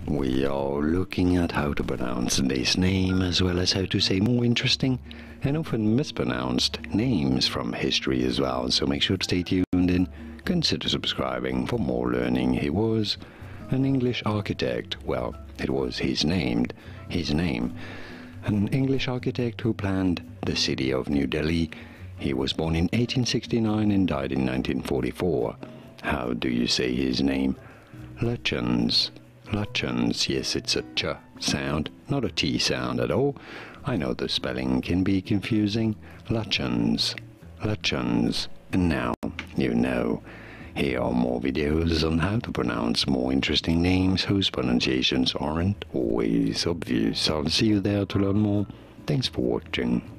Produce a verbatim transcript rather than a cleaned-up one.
We are looking at how to pronounce this name as well as how to say more interesting and often mispronounced names from history as well, so make sure to stay tuned and consider subscribing for more learning. He was an English architect. Well, it was his name, his name. An English architect who planned the city of New Delhi. He was born in eighteen sixty-nine and died in nineteen forty-four. How do you say his name? Lutyens. Lutyens, yes, it's a ch sound, not a t sound at all. I know the spelling can be confusing. Lutyens. Lutyens. And now you know. Here are more videos on how to pronounce more interesting names whose pronunciations aren't always obvious. I'll see you there to learn more. Thanks for watching.